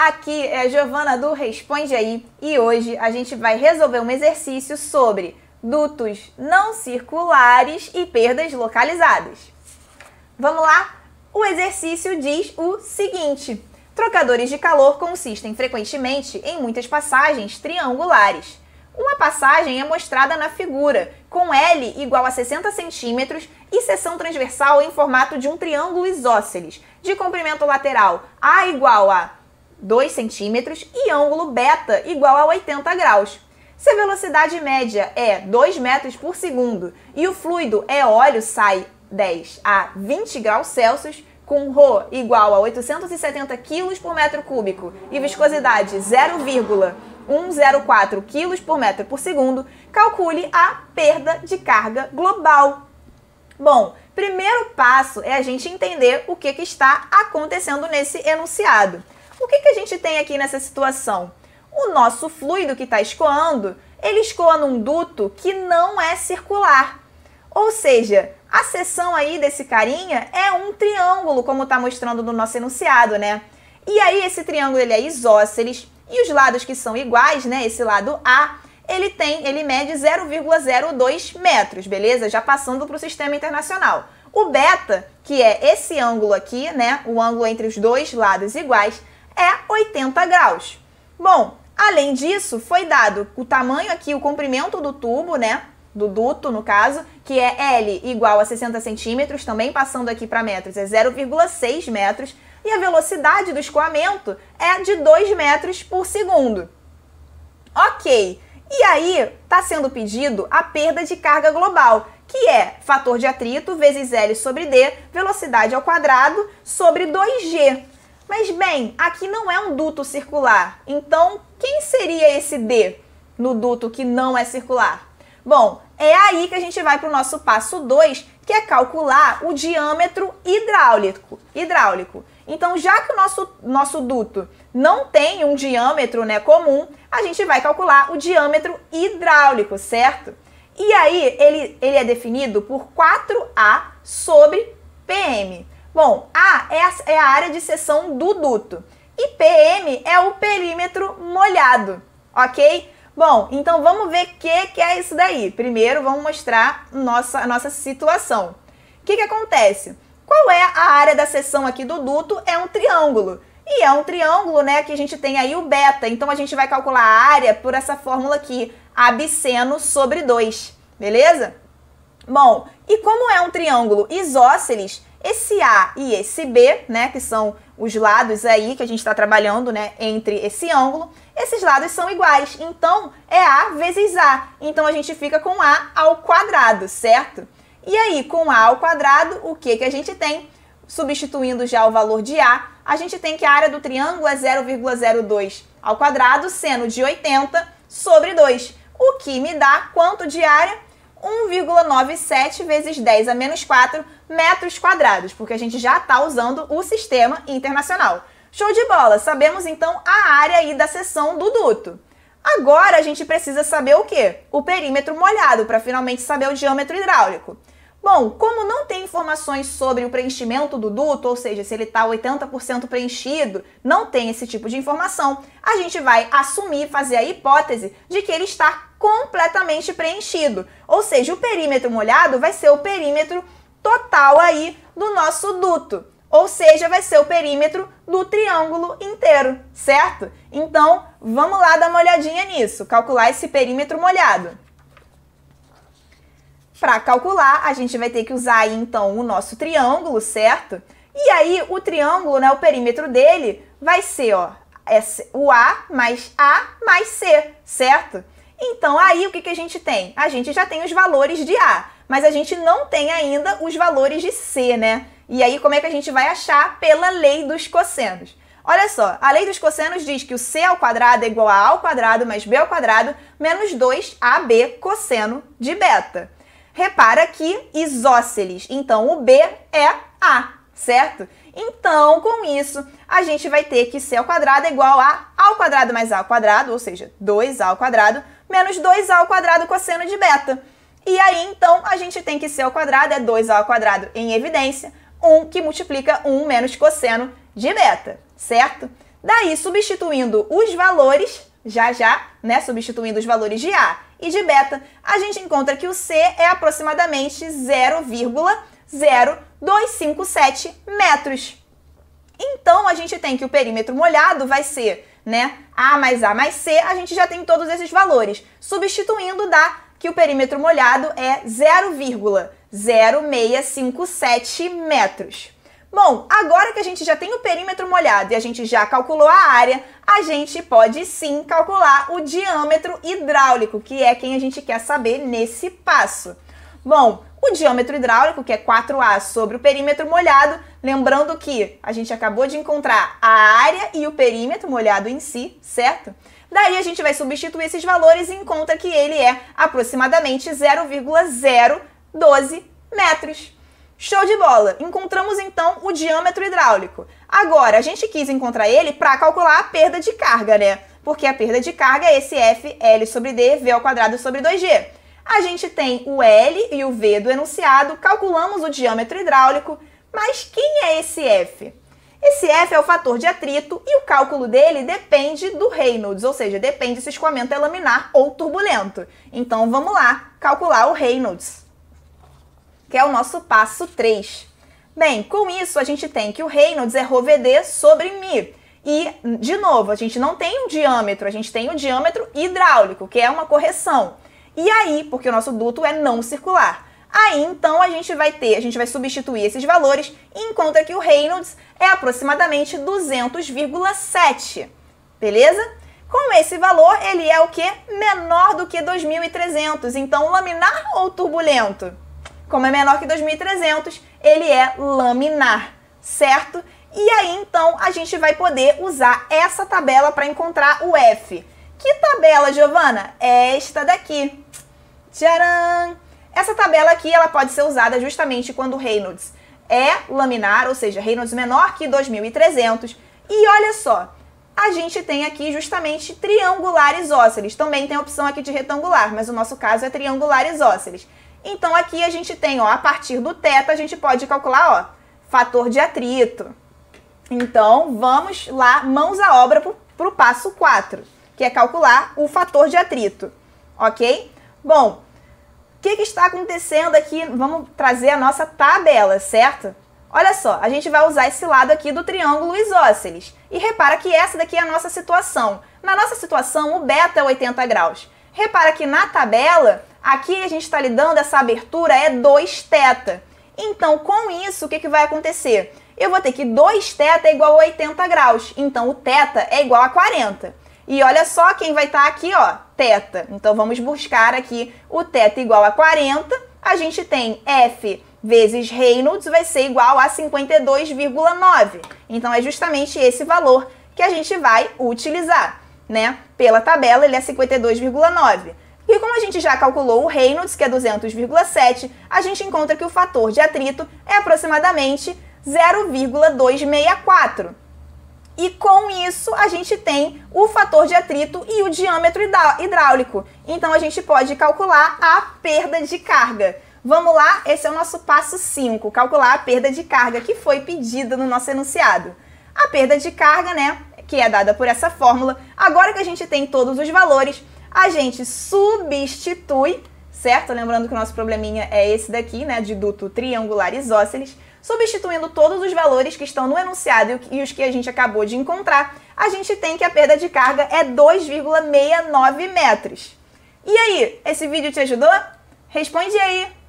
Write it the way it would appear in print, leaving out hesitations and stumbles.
Aqui é a Giovana do Responde Aí e hoje a gente vai resolver um exercício sobre dutos não circulares e perdas localizadas. Vamos lá? O exercício diz o seguinte: trocadores de calor consistem frequentemente em muitas passagens triangulares. Uma passagem é mostrada na figura, com L igual a 60 centímetros e seção transversal em formato de um triângulo isósceles, de comprimento lateral A igual a 2 centímetros e ângulo beta igual a 80 graus. Se a velocidade média é 2 metros por segundo e o fluido é óleo sai 10 a 20 graus Celsius, com ρ igual a 870 kg por metro cúbico e viscosidade 0,104 kg por metro por segundo, calcule a perda de carga global. Bom, primeiro passo é a gente entender o que está acontecendo nesse enunciado. O que a gente tem aqui nessa situação? O nosso fluido que está escoando, ele escoa num duto que não é circular. Ou seja, a seção aí desse carinha é um triângulo, como está mostrando no nosso enunciado, né? E aí esse triângulo ele é isósceles e os lados que são iguais, né? Esse lado A, ele mede 0,02 metros, beleza? Já passando para o sistema internacional. O beta, que é esse ângulo aqui, né? O ângulo entre os dois lados iguais, é 80 graus. Bom, além disso, foi dado o tamanho aqui, o comprimento do tubo, né? Do duto, no caso, que é L igual a 60 centímetros, também passando aqui para metros, é 0,6 metros, e a velocidade do escoamento é de 2 metros por segundo. Ok, e aí está sendo pedido a perda de carga global, que é fator de atrito vezes L sobre D, velocidade ao quadrado sobre 2G. Mas, bem, aqui não é um duto circular, então quem seria esse D no duto que não é circular? Bom, é aí que a gente vai para o nosso passo 2, que é calcular o diâmetro hidráulico. Então, já que o nosso duto não tem um diâmetro, né, comum, a gente vai calcular o diâmetro hidráulico, certo? E aí, ele é definido por 4A sobre PM. Bom, A é a área de seção do duto e PM é o perímetro molhado, ok? Bom, então vamos ver o que é isso daí. Primeiro, vamos mostrar a nossa situação. O que acontece? Qual é a área da seção aqui do duto? É um triângulo. E é um triângulo, né, que a gente tem aí o beta. Então, a gente vai calcular a área por essa fórmula aqui, AB sobre 2, beleza? Bom, e como é um triângulo isósceles, esse A e esse B, né, que são os lados aí que a gente está trabalhando, né, entre esse ângulo, esses lados são iguais, então é A vezes A, então a gente fica com A ao quadrado, certo? E aí, com A ao quadrado, o que a gente tem? Substituindo já o valor de A gente tem que a área do triângulo é 0,02 ao quadrado, seno de 80 sobre 2, o que me dá quanto de área? 1,97 vezes 10 a menos 4 metros quadrados, porque a gente já está usando o sistema internacional. Show de bola! Sabemos então a área aí da seção do duto. Agora a gente precisa saber o quê? O perímetro molhado, para finalmente saber o diâmetro hidráulico. Bom, como não tem informações sobre o preenchimento do duto, ou seja, se ele está 80% preenchido, não tem esse tipo de informação, a gente vai assumir, fazer a hipótese de que ele está completamente preenchido. Ou seja, o perímetro molhado vai ser o perímetro total aí do nosso duto. Ou seja, vai ser o perímetro do triângulo inteiro, certo? Então, vamos lá dar uma olhadinha nisso, calcular esse perímetro molhado. Para calcular, a gente vai ter que usar aí, então, o nosso triângulo, certo? E aí, o triângulo, né, o perímetro dele vai ser, ó, o A mais C, certo? Então, aí, o que a gente tem? A gente já tem os valores de A, mas a gente não tem ainda os valores de C, né? E aí, como é que a gente vai achar? Pela lei dos cossenos. Olha só, a lei dos cossenos diz que o C ao quadrado é igual a ao quadrado mais B ao quadrado menos 2AB cosseno de beta. Repara que isósceles, então o B é A, certo? Então, com isso, a gente vai ter que C ao quadrado é igual a ao quadrado mais A ao quadrado, ou seja, 2A ao quadrado, menos 2A ao quadrado cosseno de beta. E aí, então, a gente tem que C ao quadrado é 2A ao quadrado em evidência, que multiplica 1 menos cosseno de beta, certo? Daí, substituindo os valores, né, substituindo os valores de A e de beta, a gente encontra que o C é aproximadamente 0,0257 metros. Então, a gente tem que o perímetro molhado vai ser, né, A mais C, a gente já tem todos esses valores. Substituindo, dá que o perímetro molhado é 0,0657 metros. Bom, agora que a gente já tem o perímetro molhado e a gente já calculou a área, a gente pode sim calcular o diâmetro hidráulico, que é quem a gente quer saber nesse passo. Bom, o diâmetro hidráulico, que é 4A sobre o perímetro molhado, lembrando que a gente acabou de encontrar a área e o perímetro molhado em si, certo? Daí a gente vai substituir esses valores e encontra que ele é aproximadamente 0,012 metros. Show de bola! Encontramos então o diâmetro hidráulico. Agora, a gente quis encontrar ele para calcular a perda de carga, né? Porque a perda de carga é esse F, L sobre D, V ao quadrado sobre 2G. A gente tem o L e o V do enunciado, calculamos o diâmetro hidráulico, mas quem é esse F? Esse F é o fator de atrito e o cálculo dele depende do Reynolds, ou seja, depende se o escoamento é laminar ou turbulento. Então, vamos lá calcular o Reynolds, que é o nosso passo 3. Bem, com isso a gente tem que o Reynolds é ρVd sobre μ. E, de novo, a gente não tem um diâmetro, a gente tem o diâmetro hidráulico, que é uma correção. E aí, porque o nosso duto é não circular. Aí, então, a gente vai substituir esses valores e encontra que o Reynolds é aproximadamente 200,7. Beleza? Com esse valor, ele é o quê? Menor do que 2.300. Então, laminar ou turbulento? Como é menor que 2.300, ele é laminar, certo? E aí, então, a gente vai poder usar essa tabela para encontrar o F. Que tabela, Giovana? É esta daqui. Tcharam! Essa tabela aqui, ela pode ser usada justamente quando o Reynolds é laminar, ou seja, Reynolds menor que 2.300. E olha só, a gente tem aqui justamente triangular isósceles. Também tem a opção aqui de retangular, mas o nosso caso é triangular isósceles. Então, aqui a gente tem, ó, a partir do θ, a gente pode calcular, ó, fator de atrito. Então, vamos lá, mãos à obra para o passo 4, que é calcular o fator de atrito, ok? Bom, o que está acontecendo aqui? Vamos trazer a nossa tabela, certo? Olha só, a gente vai usar esse lado aqui do triângulo isósceles. E repara que essa daqui é a nossa situação. Na nossa situação, o beta é 80 graus. Repara que na tabela, aqui a gente está lhe dando essa abertura é 2θ. Então, com isso, o que vai acontecer? Eu vou ter que 2θ é igual a 80 graus. Então, o θ é igual a 40. E olha só quem vai estar aqui, ó, θ. Então, vamos buscar aqui o θ igual a 40. A gente tem F vezes Reynolds vai ser igual a 52,9. Então, é justamente esse valor que a gente vai utilizar, né? Pela tabela, ele é 52,9. E como a gente já calculou o Reynolds, que é 200,7, a gente encontra que o fator de atrito é aproximadamente 0,264. E com isso, a gente tem o fator de atrito e o diâmetro hidráulico. Então, a gente pode calcular a perda de carga. Vamos lá? Esse é o nosso passo 5, calcular a perda de carga que foi pedida no nosso enunciado. A perda de carga, né, que é dada por essa fórmula, agora que a gente tem todos os valores, a gente substitui, certo? Lembrando que o nosso probleminha é esse daqui, né, de duto triangular isósceles. Substituindo todos os valores que estão no enunciado e os que a gente acabou de encontrar, a gente tem que a perda de carga é 2,69 metros. E aí, esse vídeo te ajudou? Responde aí!